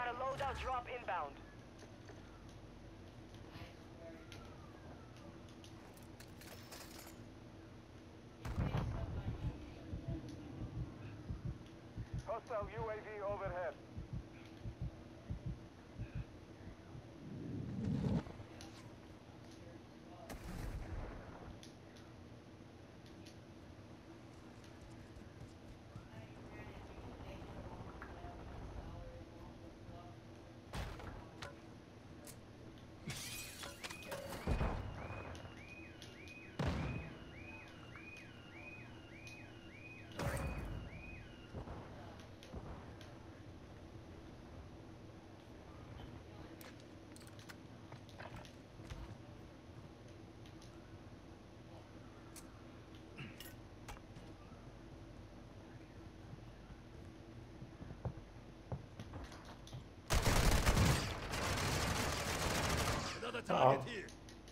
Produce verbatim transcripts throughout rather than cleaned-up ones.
a loadout drop inbound. Hostile U A V overhead. Another Uh target oh. here.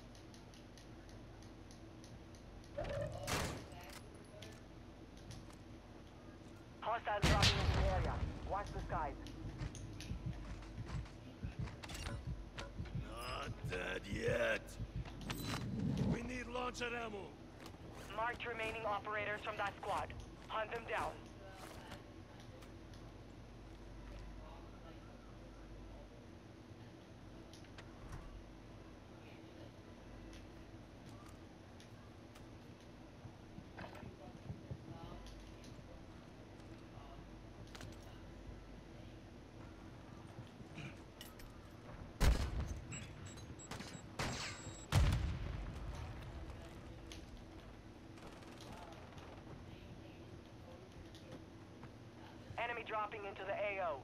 Hostile dropping into the area. Watch the skies. Not dead yet. We need launcher ammo. Marked remaining operators from that squad. Hunt them down. Enemy dropping into the A O.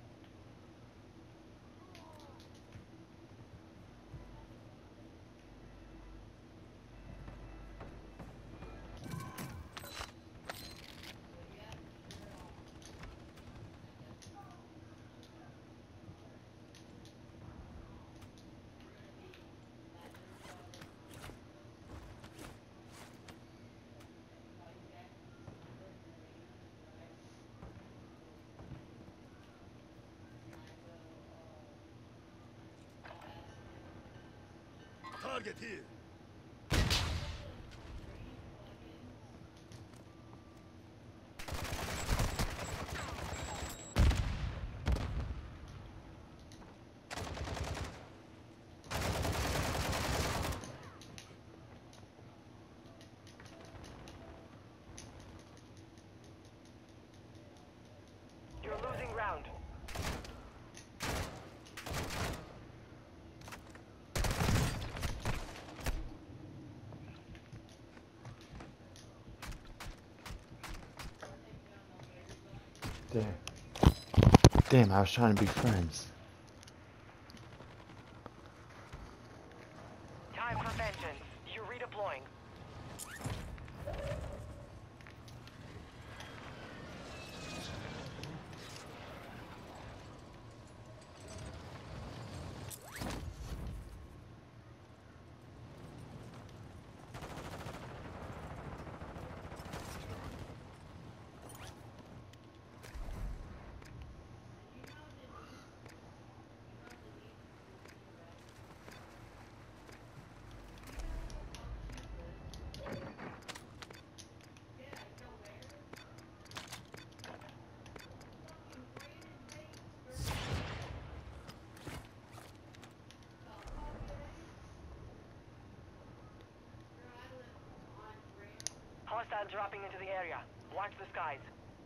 Target here. You're losing ground. Damn. Damn, I was trying to be friends. Time for vengeance. You're redeploying. Hostile dropping into the area. Watch the skies.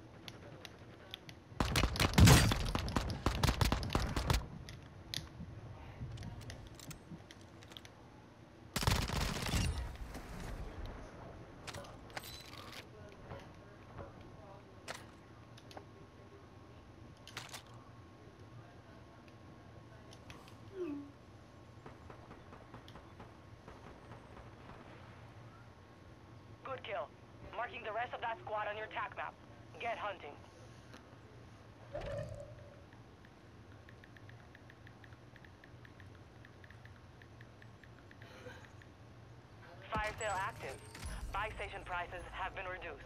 Good kill. Marking the rest of that squad on your tac map. Get hunting. Fire sale active. Buy station prices have been reduced.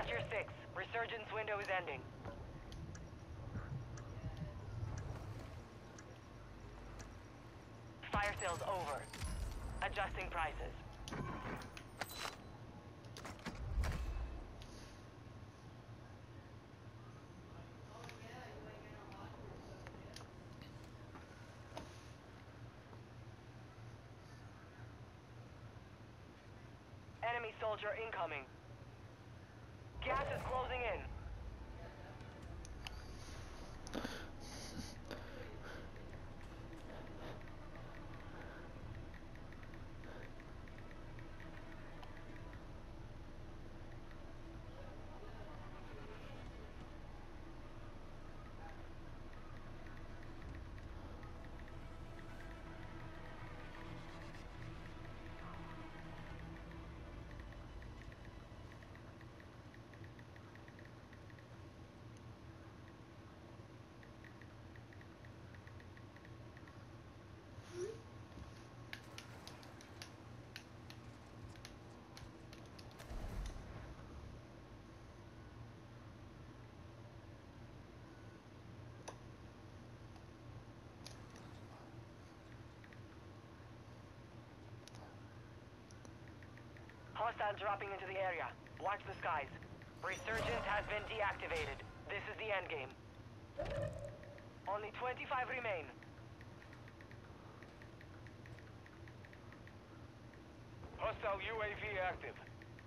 got your six. Resurgence window is ending. Fire sales over. Adjusting prices. Enemy soldier incoming. Gas is closing in. Hostile dropping into the area. Watch the skies. Resurgence has been deactivated. This is the end game. Only twenty-five remain. Hostile U A V active.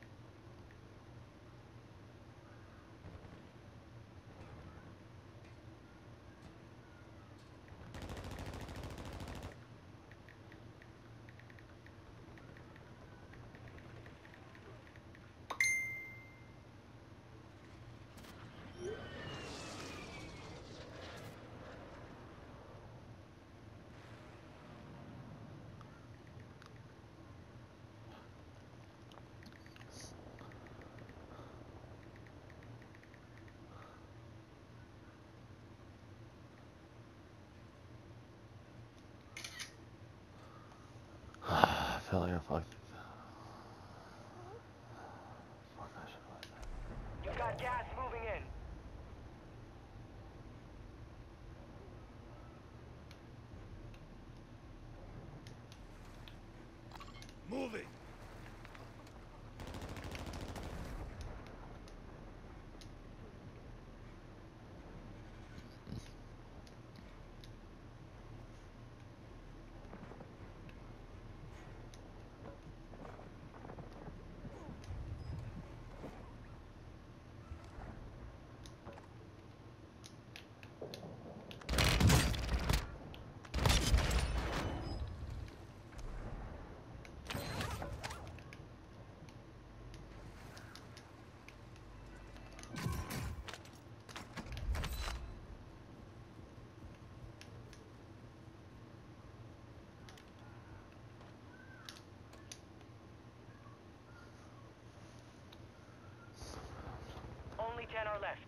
I feel like I fucked. Fuck, I should have that. You got gas moving in. Moving. Only ten are left.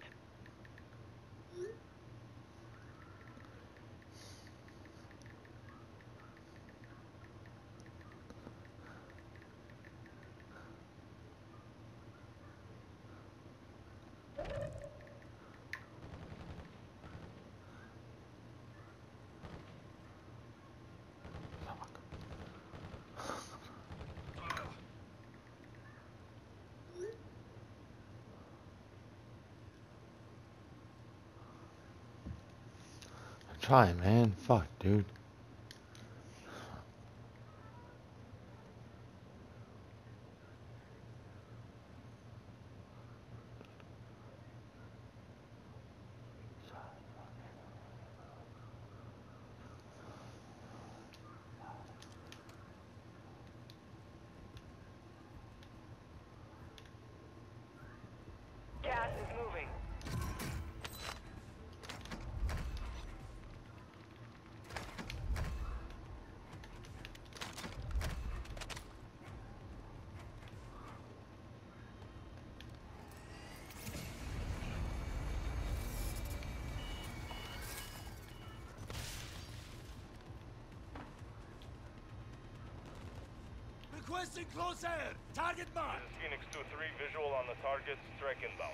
Try, man. Fuck, dude. Gas is moving. Requesting close air. Target mark. This is Phoenix two three, visual on the target, strike inbound.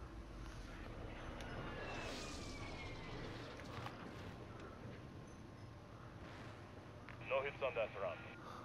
No hits on that round.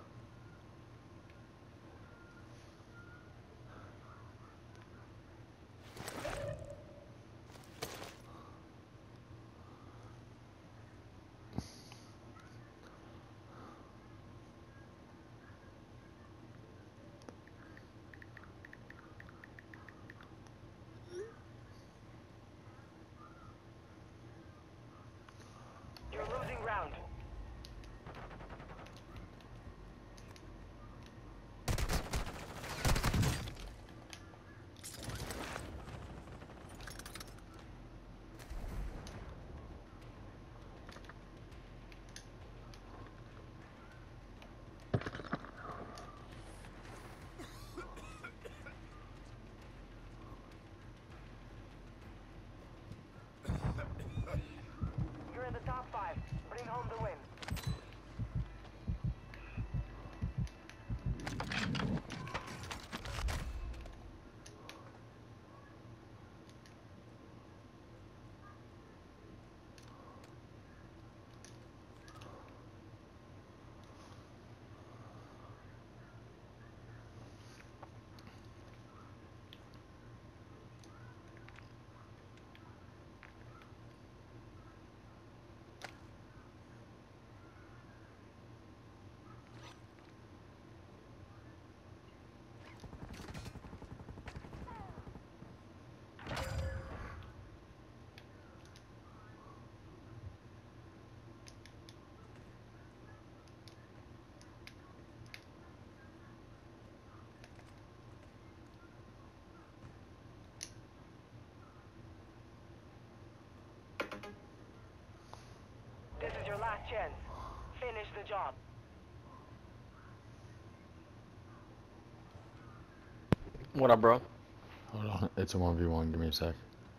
You're losing ground. You're in the top five. Bring home the win. This is your last chance. Finish the job. What up, bro? Hold on, it's a one v one. Give me a sec.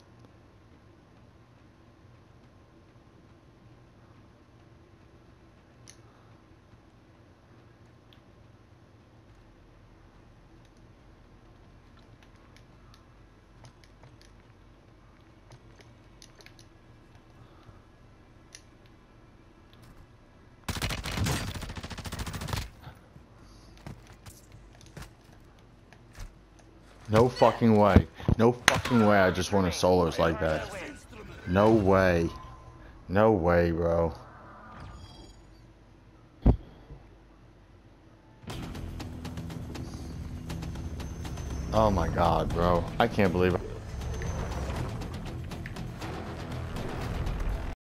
No fucking way. No fucking way I just won a solos like that. No way. No way, bro. Oh my god, bro. I can't believe it.